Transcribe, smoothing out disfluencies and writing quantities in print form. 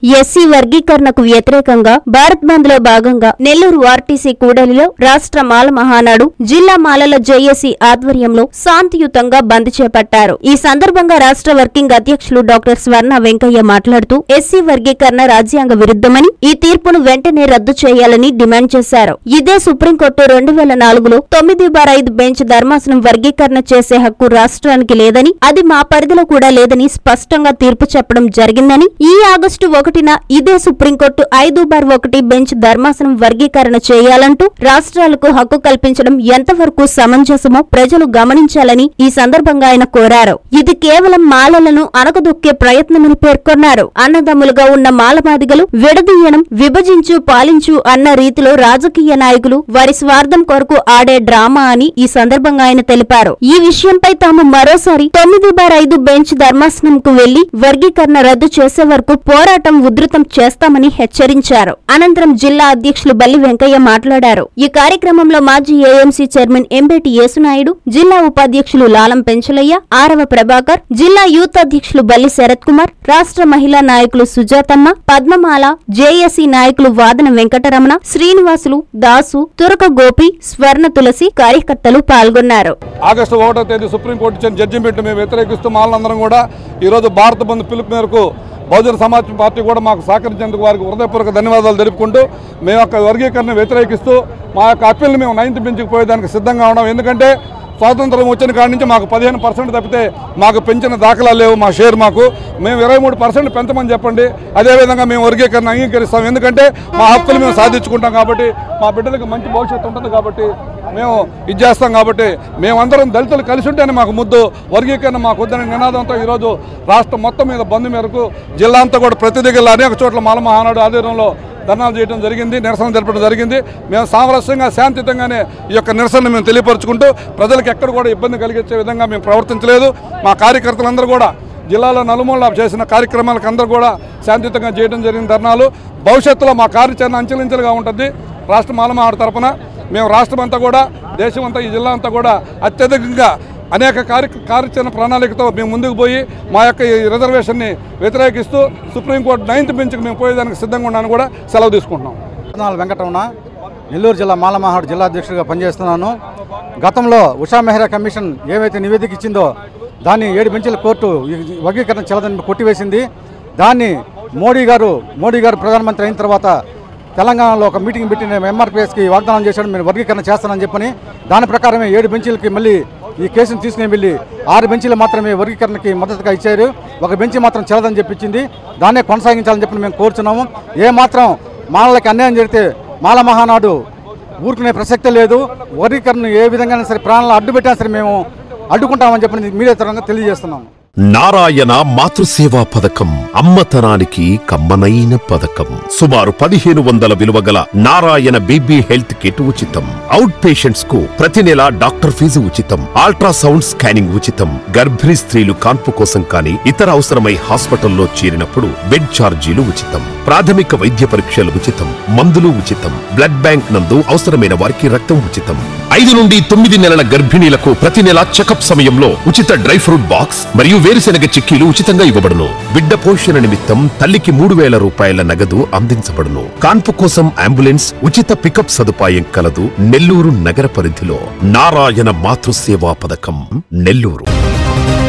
SC వర్గీకరణకు వ్యతిరేకంగా భారత్ బంద్ లో భాగంగా నెల్లూరు ఆర్టీసీ కూడలిలో రాష్ట్ర మాల మహానాడు జిల్లా మాలల జేఏసీ ఆధ్వర్యంలో శాంతియుతంగా బంద్ చేపట్టారు. ఈ సందర్భంగా రాష్ట్ర వర్కింగ్ అధ్యక్షులు డాక్టర్ స్వర్ణ వెంకయ్య మాట్లాడుతూ ఎస్సీ వర్గీకరణ రాజ్యాంగ విరుద్ధమని, ఈ తీర్పును వెంటనే రద్దు చేయాలని డిమాండ్ చేశారు. ఇదే సుప్రీంకోర్టు 2004లో 9/5 బెంచ్ ధర్మాసనం వర్గీకరణ చేసే హక్కు రాష్ట్రానికి లేదని, అది మా పరిధిలో కూడా లేదని స్పష్టంగా తీర్పు చెప్పడం జరిగిందని, ఈ ఆగస్టు 1న ఇదే సుప్రీంకోర్టు 5/1 బెంచ్ ధర్మాసనం వర్గీకరణ చేయాలంటూ రాష్ట్రాలకు హక్కు కల్పించడం ఎంతవరకు సమంజసమో ప్రజలు గమనించాలని ఈ సందర్భంగా ఆయన కోరారు. ఇది కేవలం మాలలను అనగదొక్కే ప్రయత్నమని పేర్కొన్నారు. అన్నదమ్ములుగా ఉన్న మాలమాదిగలు విడదీయడం, విభజించు పాలించు అన్న రీతిలో రాజకీయ నాయకులు వారి స్వార్థం కొరకు ఆడే డ్రామా అని ఈ సందర్భంగా ఆయన తెలిపారు. ఈ విషయంపై తాము మరోసారి 9/5 బెంచ్ ధర్మాసనంకు వెళ్లి వర్గీకరణ రద్దు చేసే వరకు పోరాటం ఉధృతం చేస్తామని హెచ్చరించారు. అనంతరం జిల్లా అధ్యక్షులు బల్లి వెంకయ్య మాట్లాడారు. ఈ కార్యక్రమంలో మాజీ ఏఎంసీ చైర్మన్ ఎంబేటి యేసునాయుడు, జిల్లా ఉపాధ్యక్షులు లాలం పెంచలయ్య, ఆరవ ప్రభాకర్, జిల్లా యూత్ అధ్యక్షులు బల్లి శరత్ కుమార్, రాష్ట్ర మహిళా నాయకులు సుజాతమ్మ, పద్మమాల, జేఏసీ నాయకులు వాదన వెంకటరమణ, శ్రీనివాసులు, దాసు, తురక గోపి, స్వర్ణ తులసి కార్యకర్తలు పాల్గొన్నారు. ఆగస్టు 1వ తేదీ సుప్రీంకోర్టు ఇచ్చిన జడ్జిమెంట్ మేము వ్యతిరేకిస్తూ మాలందరం కూడా ఈరోజు భారత బంద్ పిలుపు మేరకు బహుజన సమాజ్ పార్టీ కూడా మాకు సహకరించేందుకు వారికి హృదయపూర్వక ధన్యవాదాలు తెలుపుకుంటూ మేము యొక్క వర్గీకరణ వ్యతిరేకిస్తూ మా యొక్క అప్పీల్ని మేము 9th బెంచ్కి పోయేదానికి సిద్ధంగా ఉన్నాం. ఎందుకంటే స్వాతంత్రం వచ్చిన కాడి నుంచి మాకు 15% తప్పితే మాకు పెంచిన దాఖలాలు లేవు. మా షేర్ మేము 23% పెంచమని చెప్పండి. అదేవిధంగా మేము వర్గీకరణ అంగీకరిస్తాం. ఎందుకంటే మా హక్కులు మేము సాధించుకుంటాం కాబట్టి, మా బిడ్డలకు మంచి భవిష్యత్తు ఉంటుంది కాబట్టి మేము ఇది చేస్తాం. కాబట్టి మేమందరం దళితులు కలిసి ఉంటేనే మాకు ముద్దు, వర్గీకరణ మాకు వద్దనే నినాదంతో ఈరోజు రాష్ట్రం మొత్తం మీద బంద్ మేరకు జిల్లా అంతా కూడా ప్రతి దగ్గర అనేక చోట్ల మాల మహానాడు ఆధ్వర్యంలో ధర్నాలు చేయడం జరిగింది, నిరసన జరపడం జరిగింది. మేము సామరస్యంగా శాంతియుతంగానే ఈ యొక్క నిరసనను మేము తెలియపరుచుకుంటూ ప్రజలకు ఎక్కడ కూడా ఇబ్బంది కలిగించే విధంగా మేము ప్రవర్తించలేదు. మా కార్యకర్తలందరూ కూడా జిల్లాలో నలుమూలలా చేసిన కార్యక్రమాలకు అందరూ కూడా శాంతియుతంగా చేయడం జరిగిన ధర్నాలు. భవిష్యత్తులో మా కార్యాచరణ అంచెలంచెలుగా ఉంటుంది. రాష్ట్ర మాల మహానాడు తరఫున మేము రాష్ట్రమంతా కూడా, దేశమంతా, ఈ జిల్లా అంతా కూడా అత్యధికంగా అనేక కార్యాచరణ ప్రణాళికతో మేము ముందుకు పోయి మా యొక్క ఈ రిజర్వేషన్ని వ్యతిరేకిస్తూ సుప్రీంకోర్టు 9th బెంచ్కి మేము పోయేదానికి సిద్ధంగా ఉన్నాను కూడా సెలవు తీసుకుంటున్నాం. వెంకటరమణ, నెల్లూరు జిల్లా మాల మహానాడు జిల్లా అధ్యక్షుడిగా పనిచేస్తున్నాను. గతంలో ఉషా మెహ్రా కమిషన్ ఏవైతే నివేదిక ఇచ్చిందో దాన్ని 7 బెంచ్ల కోర్టు వర్గీకరణ చెల్లదని కొట్టివేసింది. దాన్ని మోడీ గారు ప్రధానమంత్రి అయిన తర్వాత తెలంగాణలో ఒక మీటింగ్ పెట్టి ఎంఆర్పీఎస్కి వాగ్దానం చేశాడు, మీరు వర్గీకరణ చేస్తానని చెప్పని. దాని ప్రకారమే 7 బెంచీలకి మళ్ళీ ఈ కేసును తీసుకుని వెళ్ళి 6 బెంచీలు మాత్రమే వర్గీకరణకి మద్దతుగా ఇచ్చారు. ఒక బెంచీ మాత్రం చెల్లదని చెప్పించింది. దాన్నే కొనసాగించాలని చెప్పి మేము కోరుచున్నాము. ఏమాత్రం మాలలకి అన్యాయం జరిగితే మాల మహానాడు ఊరుకునే ప్రసక్తే లేదు. వర్గీకరణ ఏ విధంగా సరే ప్రాణాలను అడ్డుపెట్టినా సరే మేము అడ్డుకుంటామని చెప్పి మీడియా తరంగా తెలియజేస్తున్నాము. నారాయణ మాతృసేవా పథకం అమ్మతనానికి కమ్మనైన పథకం. సుమారు 1500 విలువగల నారాయణ బేబీ హెల్త్ కిట్ ఉచితం. అవుట్ పేషెంట్స్ కు ప్రతి నెల డాక్టర్ ఫీజు ఉచితం. అల్ట్రాసౌండ్ స్కానింగ్ ఉచితం. గర్భిణీ స్త్రీలు కాన్పు కోసం కానీ ఇతర అవసరమై హాస్పిటల్లో చేరినప్పుడు బెడ్ ఛార్జీలు ఉచితం. ప్రాథమిక వైద్య పరీక్షలు ఉచితం. మందులు ఉచితం. బ్లడ్ బ్యాంక్ నందు అవసరమైన వారికి రక్తం ఉచితం. 5 నుండి 9 నెలల గర్భిణీలకు ప్రతి నెల చెకప్ సమయంలో ఉచిత డ్రై ఫ్రూట్ బాక్స్ మరియు వేరుశెనగ చిక్కీలు ఉచితంగా ఇవ్వబడును. బిడ్డ పోషణ నిమిత్తం తల్లికి 3000 రూపాయల నగదు అందించబడును. కాన్పు కోసం అంబులెన్స్ ఉచిత పికప్ సదుపాయం కలదు. నెల్లూరు నగర పరిధిలో నారాయణ మాతృసేవా పథకం, నెల్లూరు.